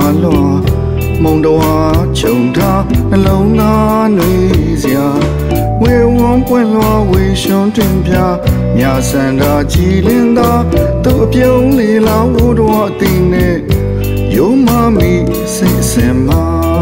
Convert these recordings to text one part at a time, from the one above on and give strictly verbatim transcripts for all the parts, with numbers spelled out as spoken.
လောမုံတော်ချုံထားနှလုံးသားနှွေးစရာဝေဝံပွင့်လွှာဝေရှုံတင်ပြမြစန္ဒာကြည်လင်းသာသူ့အပြုံးလေးလာဝတော်အသိနဲ့ယုံမမီစိတ်စင်မ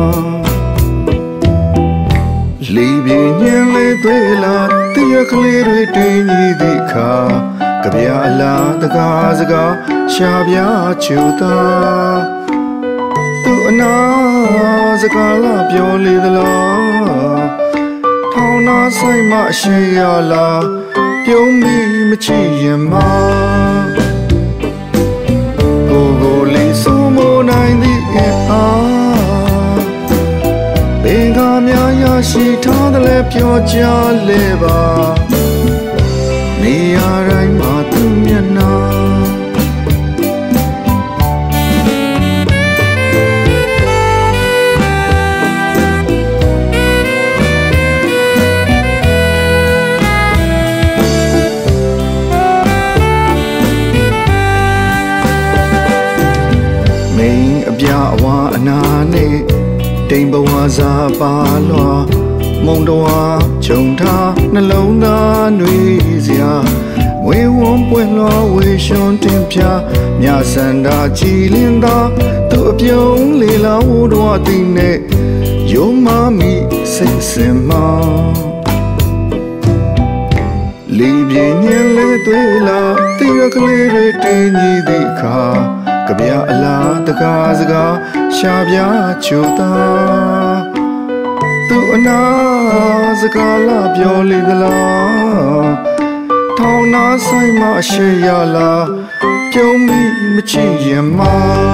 လီပြင်းညင်လေးသွေးလာတရကလေးတွေတင်းကြီးသည့်အခါကဗျာအလားတကားစကားရှာပြချူတာသူအနာစကားလာပြောလေသလားထောင်းနာဆိုင်မှရှိရလားပြုံးပြီးမချစ်ရင်မကိုကိုလေးစိုးမနိုင်သည့်အားဘင်္ဂါများရရှိထားတယ်လဲပြောကြလေပါနေရာတိုင်းမှာသူမျက်နှာပြအဝအနာနဲ့တိမ်ဘဝစားပါလွာမုံတော်ချုံထားနှလုံးသားနှွေးစရာဝေဝံပွင့်လွှာဝေရှုံတင်ပြမြစန္ဒာကြည်လင်းသာသူ့အပြုံးလေးလာဝတော်အသိနဲ့ယုံမမီစိတ်စင်မလီပြင်းညင်လေးသွေးလာတရကလေးတွေတင်းကြီးသည့်အခါကဗျာအလားတကားစကားရှာပြချူတာသူအနာစကားလာပြောလေသလားထောင်းနာဆိုင်မှရှိရလားပြုံးပြီးမချစ်ရင်မ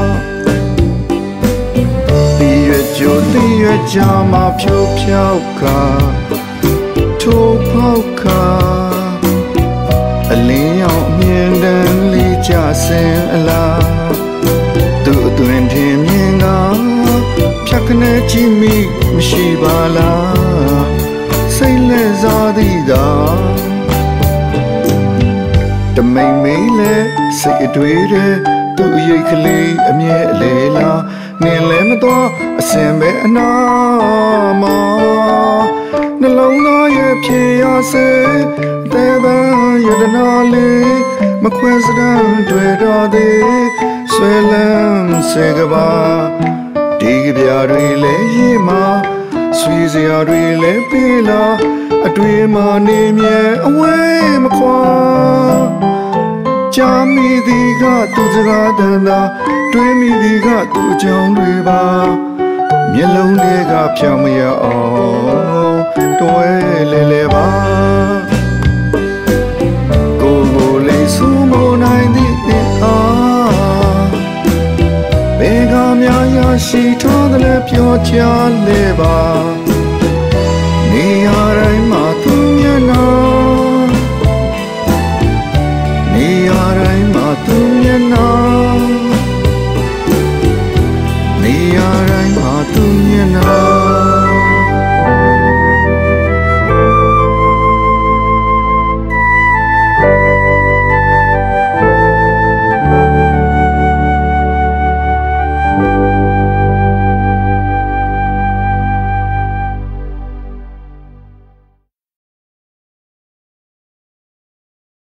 ဒီရကြိုဒီရကြမှာဖြိုးဖြောက်ခါထိုးဖောက်ခါအလင်းရောက်မြင်တမ်းလေးကြဆင်းအလားသူ့အတွင်ထင်မြင်ကဖြတ်ခနဲ့ကြည့်မိမရှိပါလားစိတ်လက်စားသည်သာတမိန်မိန်လဲစိတ်အတွေ့တဲ့သူ့ရိတ်ကလေးအမြဲအလေလားနင်လဲမသွားအစင်ပဲအနာမနှလုံးသားရဲ့ဖြေရစေတဲ့ဗန်ယတနာလေးမခွဲစတမ်းတွေ့တော်သည်ဆွဲလန်းစေကပါဒီကပြတွေလဲရေးမှာဆွေးစရာတွေလဲပေးလာအတွေ့မှနေမြဲအဝေးမခွာကြာမိသည်ကသူစကားတန်သာတွေးမိသည်ကသူအကြောင်းတွေပါမျက်လုံးတွေကဖြောင်းမရအောင်တွဲလဲလဲပါကိုကိုလေးဆူမနိုင်သည့်အားဘယ်ကများရရှိထားတယ်လဲပြောချလေပါ